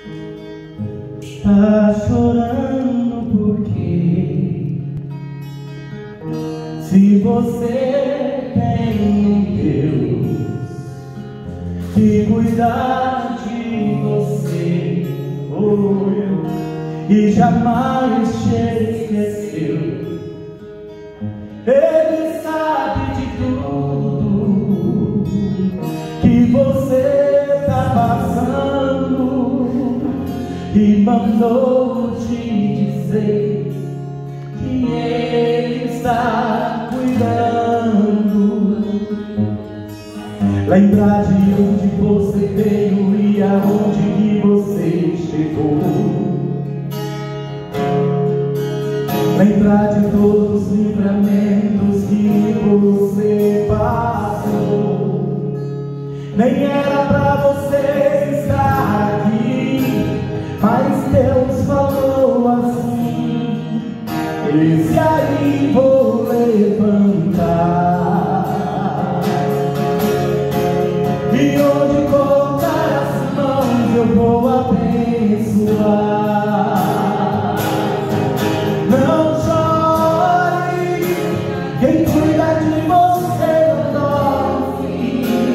Tá chorando porque se você tem um Deus que cuida de você, e jamais te esqueceu. Ele sabe de tudo que você tá passando e mandou te dizer que Ele está cuidando. Lembrar de onde você veio e aonde que você chegou. Lembrar de todos os livramentos que você passou. Nem era pra você estar aqui, mas Deus falou assim: esse aí vou levantar, e onde colocar as mãos eu vou abençoar. Não chore, quem cuida de você não dorme.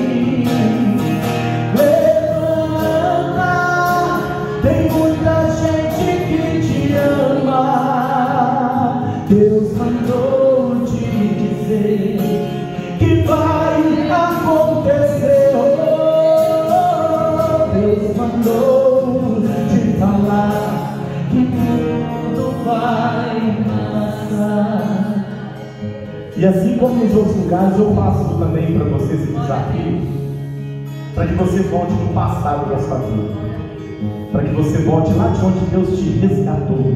Levanta, tem muita gente que te ama. Deus mandou te dizer que vai acontecer. Deus mandou te falar que tudo vai passar. E assim como nos outros lugares, eu faço também para você esse desafio, para que você volte no passado da sua vida, para que você volte lá de onde Deus te resgatou.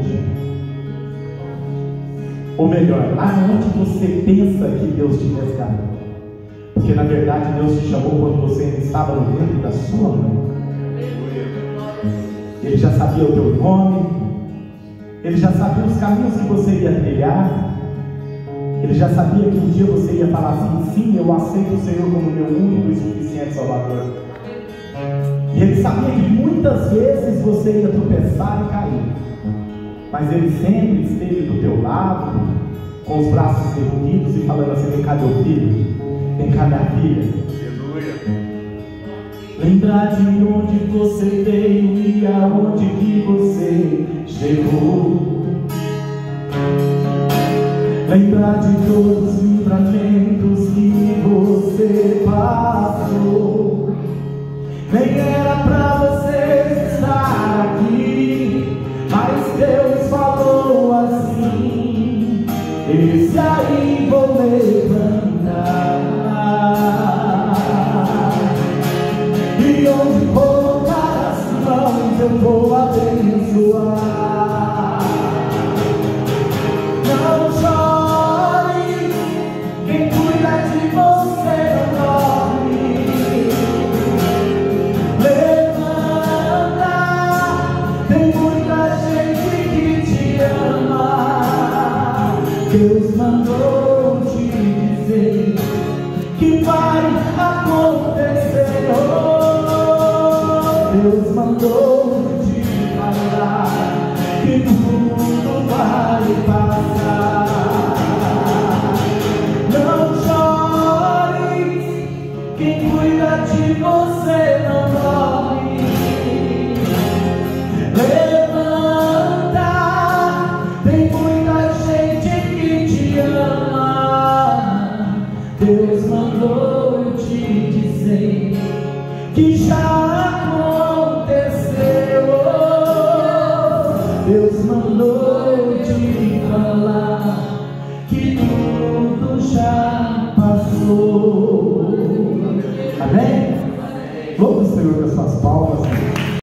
Ou melhor, lá onde você pensa que Deus te resgatou, porque na verdade Deus te chamou quando você ainda estava no ventre da sua mãe. Ele já sabia o teu nome, Ele já sabia os caminhos que você ia trilhar. Ele já sabia que um dia você ia falar assim: sim, eu aceito o Senhor como meu único e suficiente Salvador. E Ele sabia que muitas vezes você ia tropeçar e cair, mas Ele sempre esteve do teu lado, com os braços erguidos e falando assim: vem cá, meu filho, vem cá, minha filha. Lembrar de onde você veio e aonde que você chegou. Lembrar de todos os livramentos que você passou. Nem era pra você estar aqui, mas Deus falou assim: esse aí vou levantar, e onde colocar as mãos eu vou abençoar. Não chore, quem cuida de você não dorme. Levanta, tem muita gente que te ama. Deus mandou te dizer que vai acontecer. Deus mandou te falar que tudo vai passar. Não chore, quem cuida de você não dorme. Levanta, tem muita gente que te ama. Deus mandou te dizer que já aconteceu. Deus mandou te falar que tudo já passou. Amém? Louve o Senhor com as suas palmas.